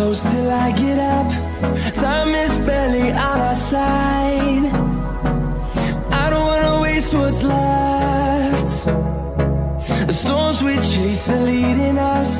close till I get up. Time is barely on our side. I don't wanna waste what's left. The storms we chase are leading us.